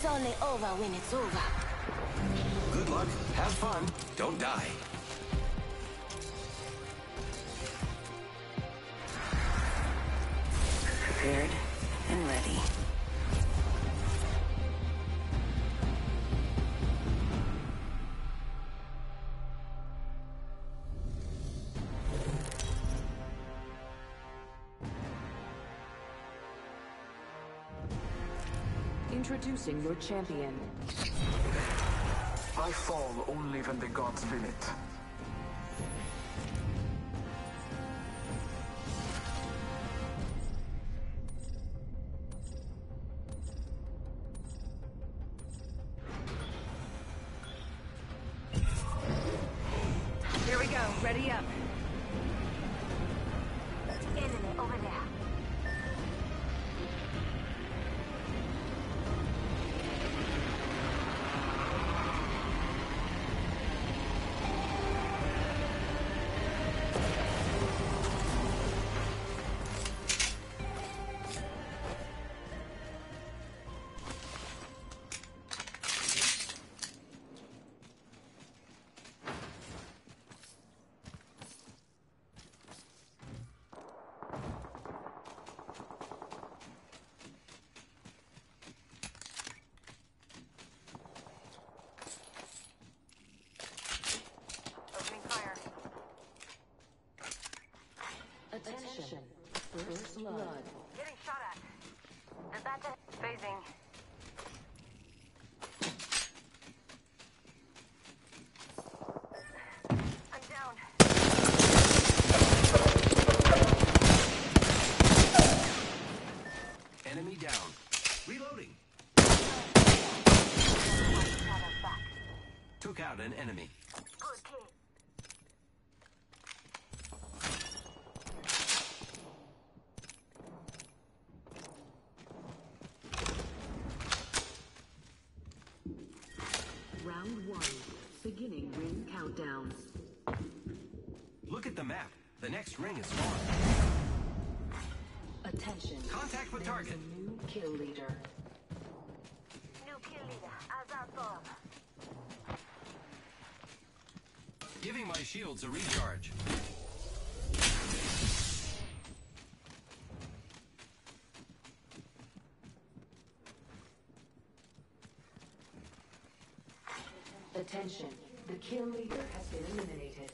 It's only over when it's over. Good luck, have fun, don't die. Prepared and ready. Introducing your champion. I fall only when the gods will it. Here we go, ready up. Enemy over there. Attention. First blood. Getting shot at. Is that the phasing? I'm down. Enemy down. Reloading. Took out an enemy. Good kill. Round 1. Beginning ring countdown. Look at the map. The next ring is far. Attention. Contact with There is target. a new kill leader. New kill leader. Azad Bomb. Giving my shields a recharge. Attention. The kill leader has been eliminated.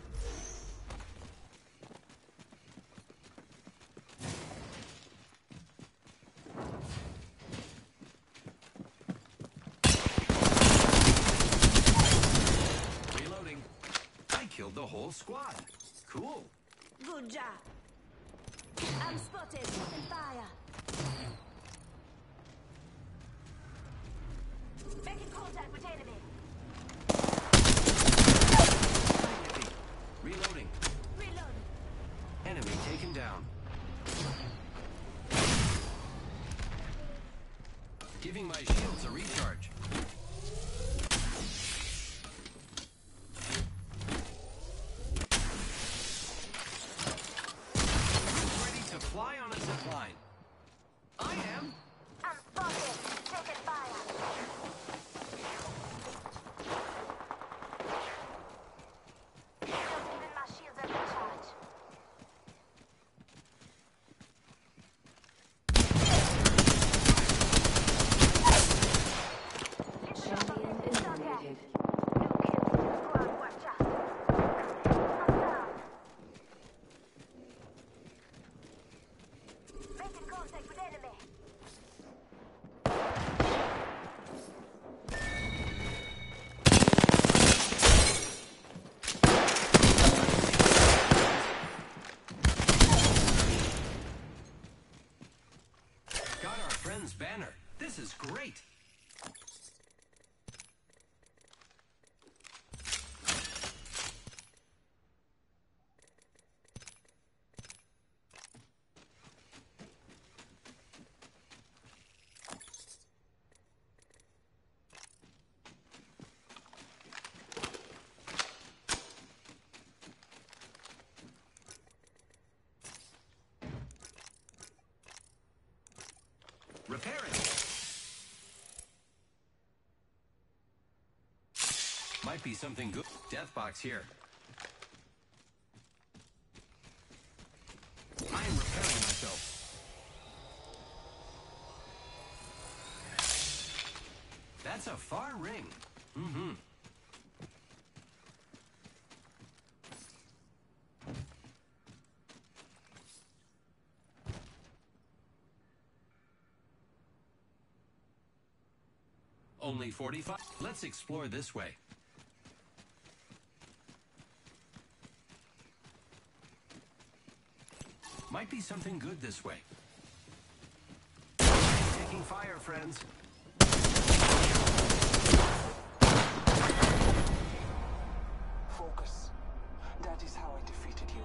Reloading. I killed the whole squad. Cool. Good job. I'm spotted. Open fire. Making contact with enemy. Reloading. Reload. Enemy taken down. Giving my shields a recharge. Who's ready to fly on a zip line? I am. I'm spotted. Taking fire. Just giving my shields a recharge. Champion eliminated. New kill. Squad, watch out. I'm down. Making contact with enemy. Got our friend's banner. This is great. Repairing. Might be something good. Death box here. I am repairing myself. That's a far ring. Mm-hmm. Only 45. Let's explore this way. Might be something good this way. Taking fire, friends. Focus. That is how I defeated you.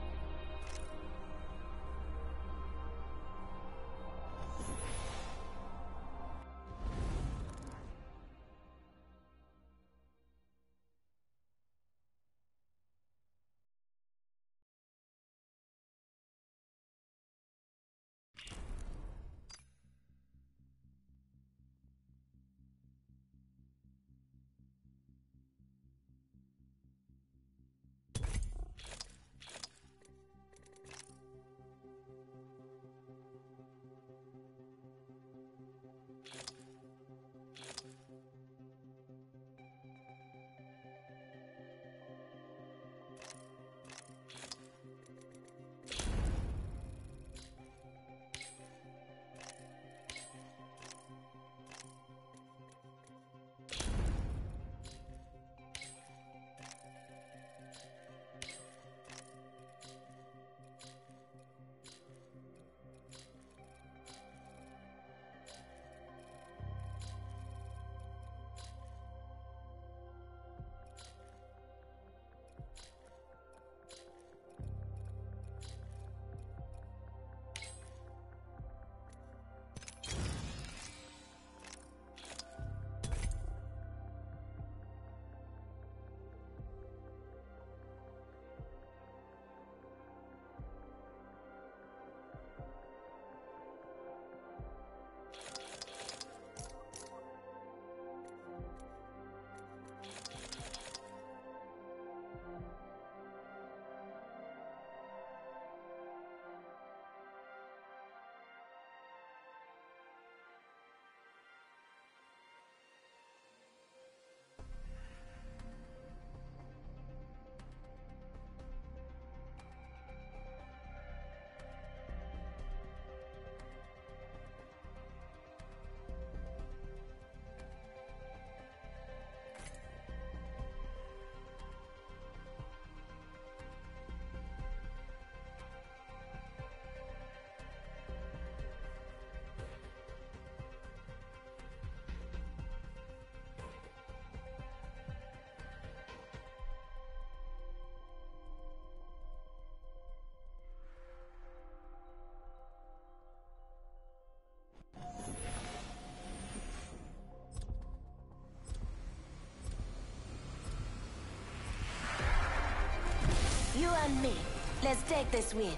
You and me. Let's take this win.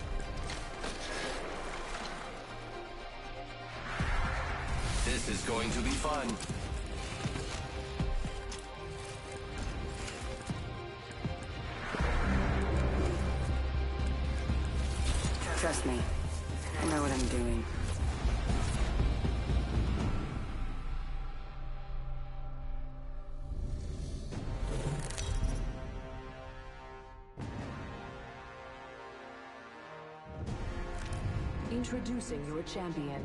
This is going to be fun. Trust me. I know what I'm doing. Introducing your champion.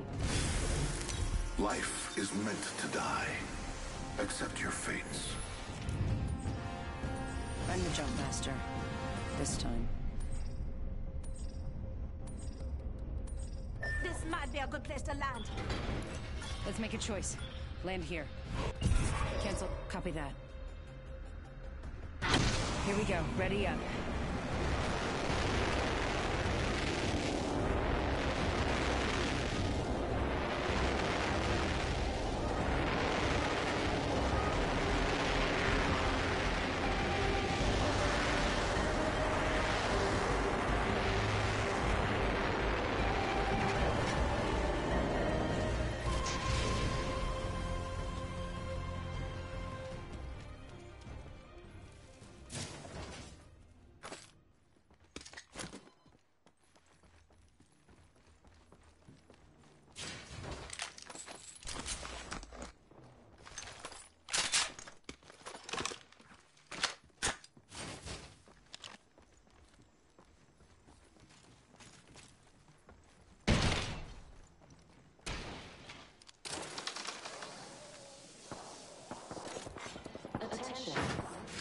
Life is meant to die. Accept your fates. I'm the jump master. This time. This might be a good place to land. Let's make a choice. Land here. Cancel. Copy that. Here we go. Ready up.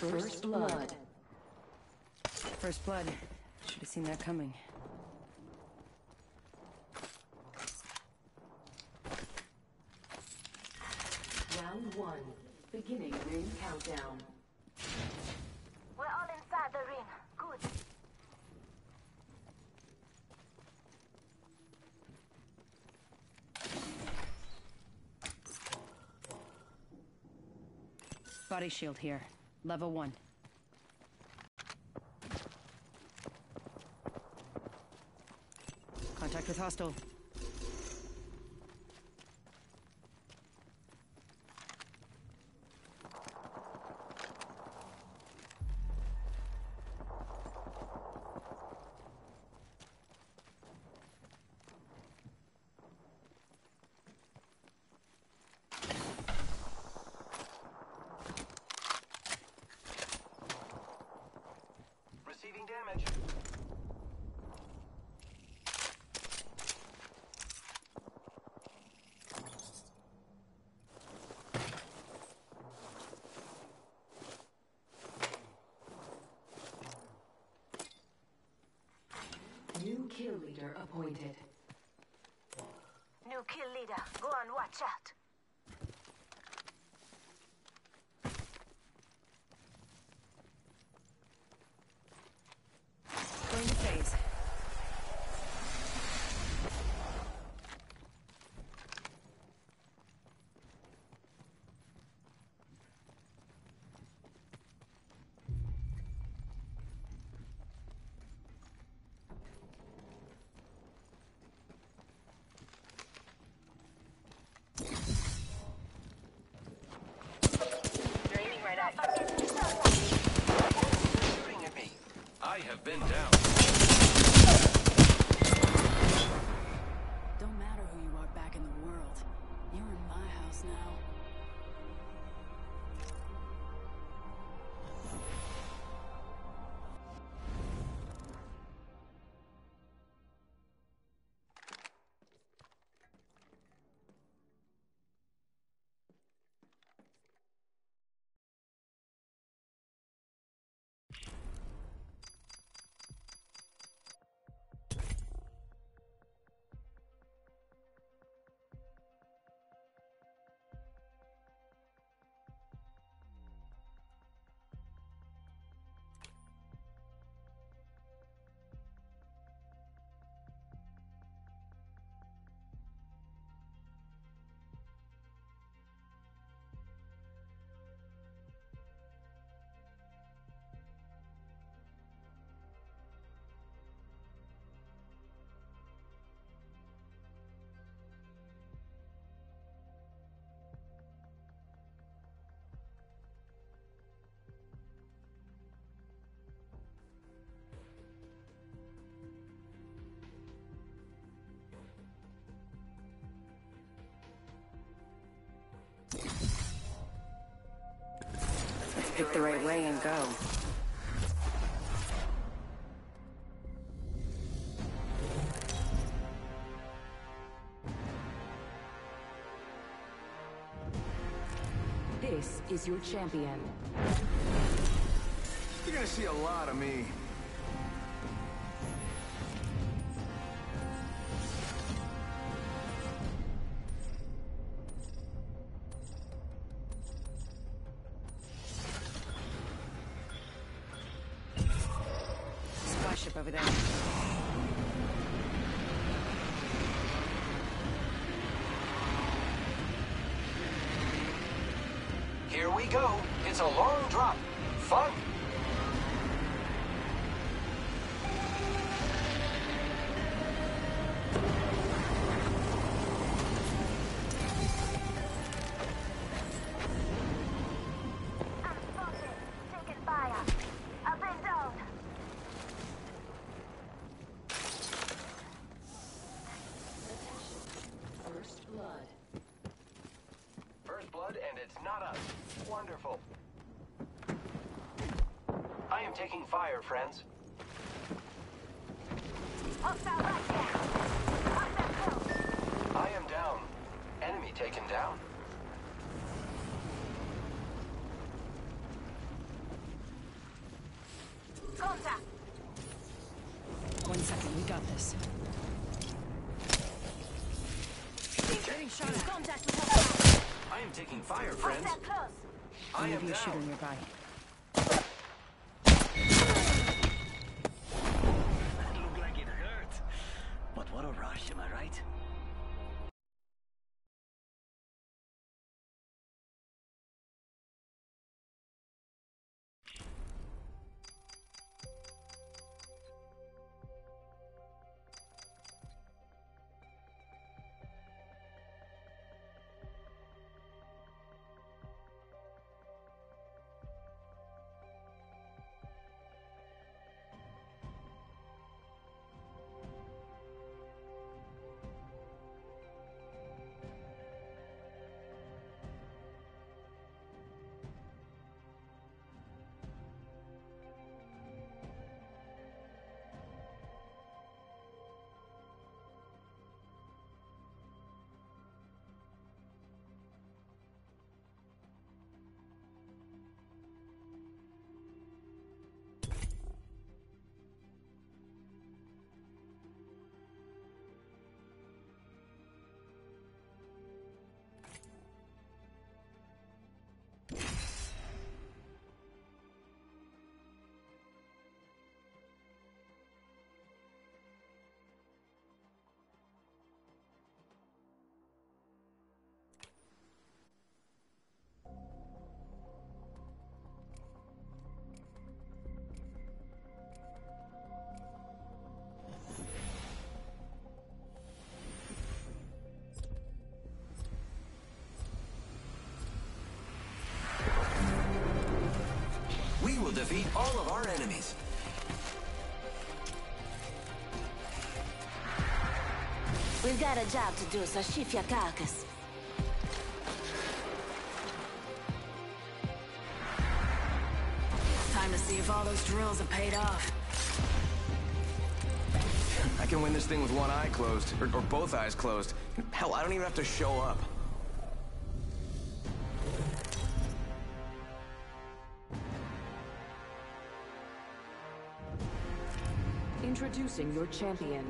First blood. First blood. Should have seen that coming. Round 1. Beginning ring countdown. We're all inside the ring. Good. Body shield here. Level 1. Contact with hostile. Receiving damage. New kill leader appointed. New kill leader. Go on, watch out. Going to phase. Shooting at me. I have been down. Don't matter who you are back in the world. You're in my house now. Pick the right way and go. This is your champion. You're gonna see a lot of me. Supply ship over there. Here we go. It's a long drop. Fun. I'm spotted. Taking fire. I've been down. First blood. First blood, and it's not us. Wonderful. I am taking fire, friends. Hostile right there. Hostile close. I am down. Enemy taken down. Contact. 1 second, we got this. Getting shot at. Contact with hostile. I am taking fire, friends. Hostile close. I am Maybe a shooter down. nearby. That looked like it hurt. But what a rush, am I right? We will defeat all of our enemies. We've got a job to do, so shift your carcass. Time to see if all those drills have paid off. I can win this thing with one eye closed, or both eyes closed. Hell, I don't even have to show up. Introducing your champion.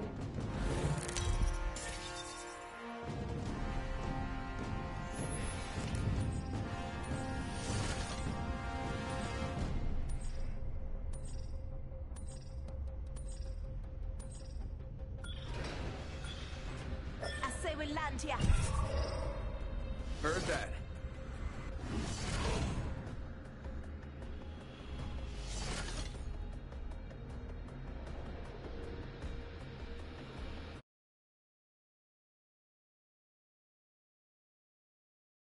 I say we land here. Heard that.